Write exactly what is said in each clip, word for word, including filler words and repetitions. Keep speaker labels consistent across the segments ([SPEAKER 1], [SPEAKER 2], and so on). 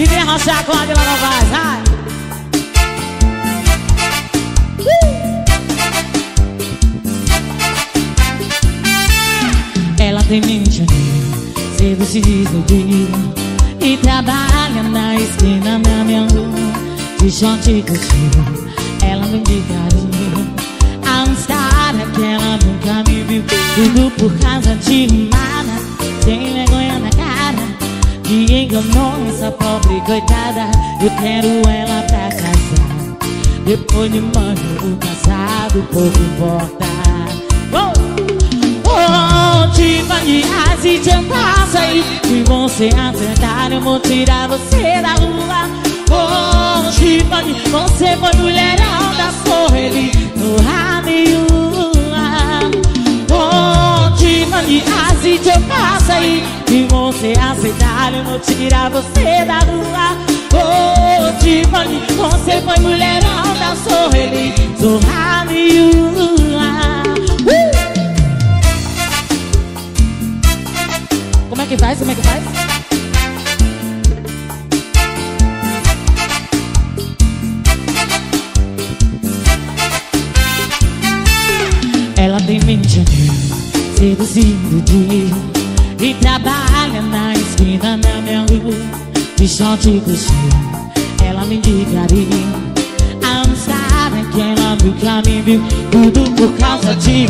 [SPEAKER 1] E vem arrochar com a Adila Novaes, vai. Ela tem vinte anos, cedo se desiludiu e trabalha na esquina da minha rua. De short e cochilo, ela me carinho. A um cara que ela nunca me viu. Tudo por causa de nada, sem vergonha na cara, que enganou essa pobre coitada. Eu quero ela pra casar. Depois de manhã o passado pouco importa. Oh, Tiffany, se te passa aí, se você acertar eu vou tirar você da rua. Oh, Tiffany, você foi mulherão da Sorreli no Ramiúa. Oh, Tiffany, se te passa aí, se você aceitar eu vou tirar você da rua. Oh, Tiffany, você foi mulherão da Sorreli no Ramiúa. Como é que faz? Como é que faz? Ela tem vinte anos, seduzindo dia e trabalha na esquina da minha rua. De short e cochilo, ela me indicaria a um cara que ela nunca me viu. Tudo por causa de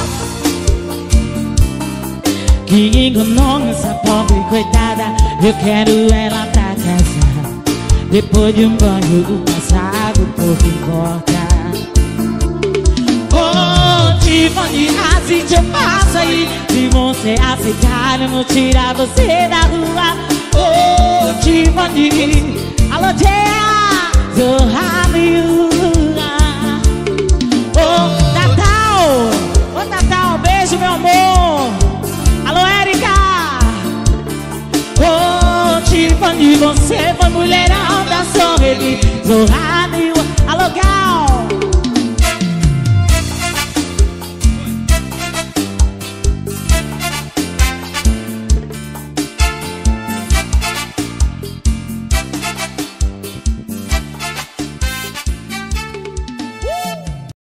[SPEAKER 1] que enganou essa pobre coitada. Eu quero ela pra casar. Depois de um banho do passado pouco importa. Oh, Tiffany, assim te passa aí, se você aceitar eu vou tirar você da rua. Oh, Tiffany, alô, Tia, do Ramiúa. Oh, Natal, ô Natal, beijo meu amor. Alô, Érica! Oh, Tiffany, você foi mulherão da Sorreli do Ramiúa. Alô, Gal!